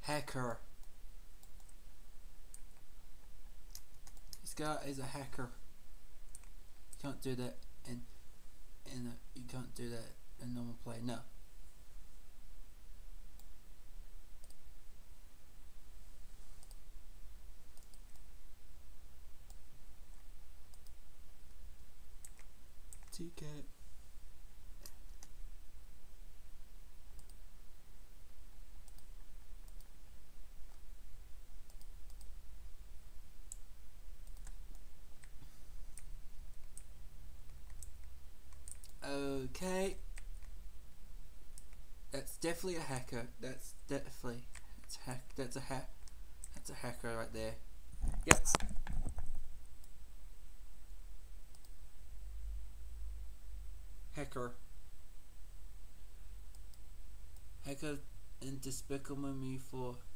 Hacker. This guy is a hacker. You can't do that you can't do that in normal play. No. TK. Okay. That's definitely a hacker. That's definitely that's a hacker right there. Yep. Hacker in Despicable Me 4.